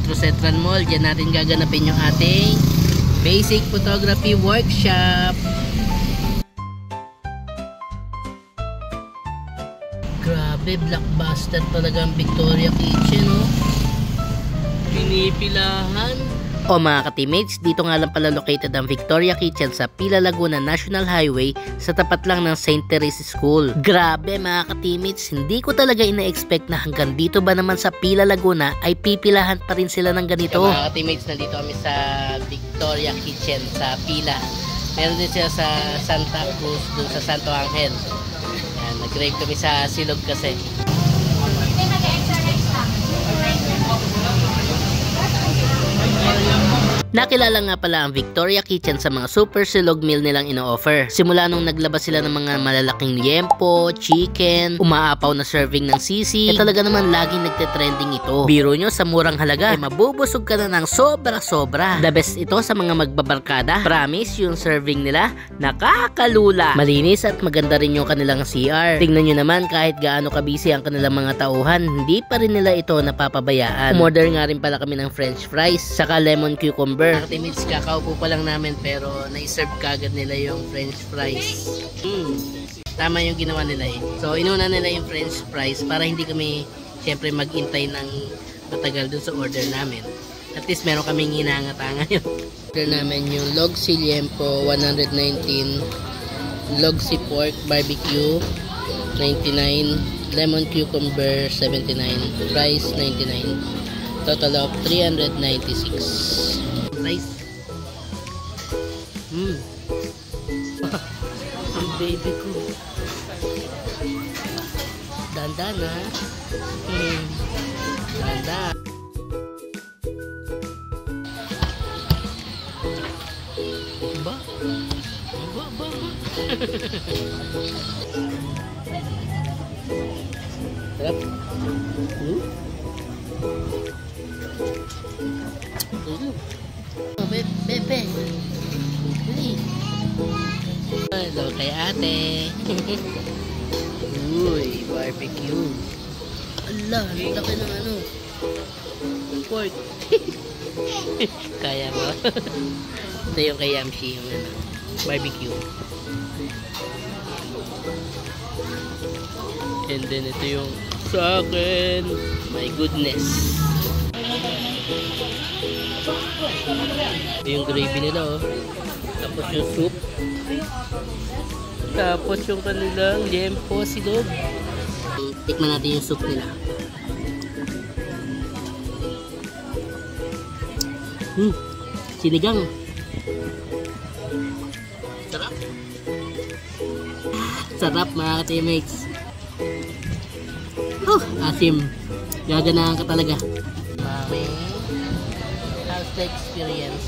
Metro Central Mall. Diyan natin gaganapin yung ating basic photography workshop. Grabe, blockbuster talaga ang Victoria Kitchen, oh. Pinipilahan. O mga ka-teammates, dito nga lang pala located ang Victoria Kitchen sa Pila Laguna National Highway sa tapat lang ng St. Teresa School. Grabe mga ka-teammates, hindi ko talaga ina-expect na hanggang dito ba naman sa Pila Laguna ay pipilahan pa rin sila ng ganito. So, mga ka-teammates, nandito kami sa Victoria Kitchen sa Pila. Meron din sila sa Santa Cruz, dun sa Santo Angel. Nag-drive kami sa Silog kasi. Nakilala nga pala ang Victoria Kitchen sa mga super silog meal nilang ino-offer. Simula nung naglabas sila ng mga malalaking liempo, chicken, umaapaw na serving ng sisig, talaga naman laging nagte-trending ito. Biro nyo sa murang halaga, mabubusog ka na ng sobra-sobra. The best ito sa mga magbabarkada. Promise, yung serving nila, nakakalula. Malinis at maganda rin yung kanilang CR. Tingnan nyo naman kahit gaano kabisi ang kanilang mga tauhan, hindi pa rin nila ito napapabayaan. Umorder nga rin pala kami ng french fries, saka lemon cucumber. Teammates, kakaupo pa lang namin pero nai-serve kagad nila yung french fries. Tama yung ginawa nila eh. So inuna nila yung french fries para hindi kami syempre mag-intay ng matagal dun sa order namin. At least meron kaming hinangatangan yun. Order namin yung Logsi Liempo 119, Logsi Pork Barbecue 99, Lemon Cucumber 79, Fries 99. Total of 396. Nice. Ang baby ko. Dandan ha. Dandan. Ba? Sarap. Bebe. Hello kay ate. Uy, barbecue. Ala, laki ng ano. Pork. Kaya mo? Ito yung kay Yamshi, yung ano, barbecue. And then ito yung sa akin. My goodness. Ito yung gravy nila, oh. Tapos yung soup. Tapos yung kanilang liempo silog. Tikman natin yung soup nila. Sinigang. Sarap. Sarap mga teammates. Asim. Gaganahan ka talaga. Mami. How's the experience?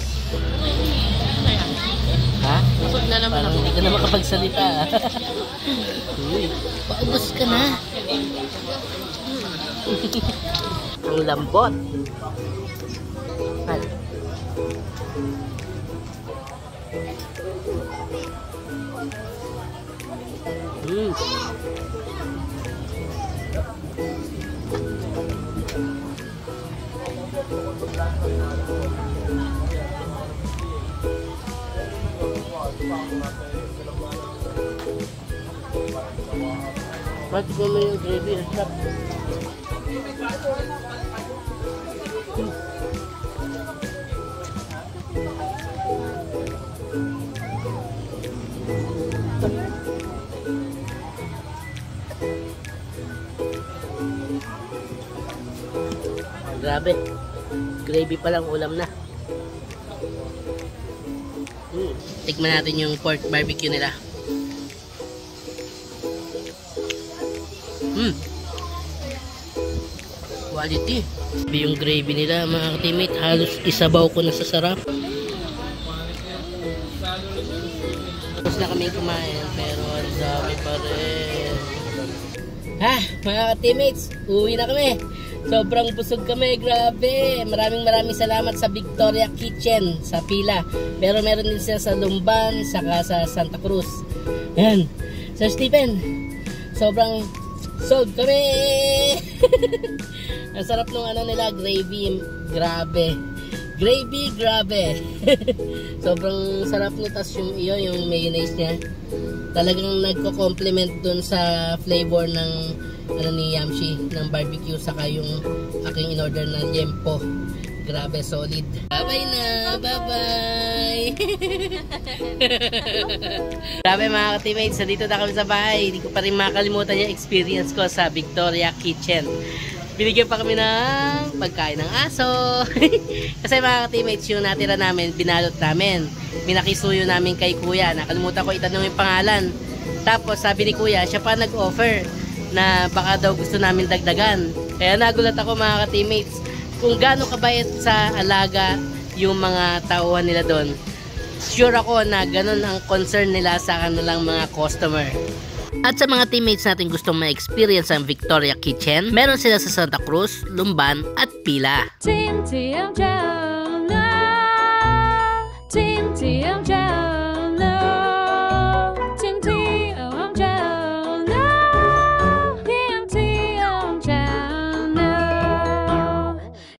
Ha? Busog na naman ako. Hindi ka na makapagsalita. Uy, paubos ka na. Ang lambot. Hal. Bakit mo yung gravy? Sarap. Grabe. Gravy pa lang ulam na. Tikman natin yung pork barbecue nila. Quality. Yung gravy nila mga ka-teammate, halos isabaw ko na sa sarap. Tapos na kami kumain pero ang dami pa rin. Ha, mga ka-teammates, uwi na kami. Sobrang busog kami, grabe. Maraming salamat sa Victoria Kitchen sa Pila. Pero meron din sila sa Lumban, saka sa Santa Cruz. Ayan. Sir Stephen, sobrang Sold kami! Ang sarap nung ano nila, gravy. Grabe. Gravy, grabe. Sobrang sarap nito. Tas yung mayonnaise niya. Talagang nagko-complement dun sa flavor ng ano ni Yamshi, ng barbecue, saka yung aking in-order na yempo. Grabe, solid. Bye-bye na! Bye-bye! Grabe mga ka-teammates, dito na kami sa bahay. Hindi ko pa rin makalimutan yung experience ko sa Victoria Kitchen. Binigyan pa kami ng pagkain ng aso. Kasi mga ka-teammates, yung natira namin, binalot namin. Minakisuyo namin kay kuya. Nakalimutan ko itanong yung pangalan. Tapos sabi ni kuya, siya pa nag-offer na baka daw gusto namin dagdagan. Kaya nagulat ako mga ka-teammates kung gaano kabait sa alaga yung mga tauhan nila doon. Sure ako na ganun ang concern nila sa kanilang mga customer. At sa mga teammates natin gustong ma-experience ang Victoria Kitchen, meron sila sa Santa Cruz, Lumban at Pila. Team TMJ.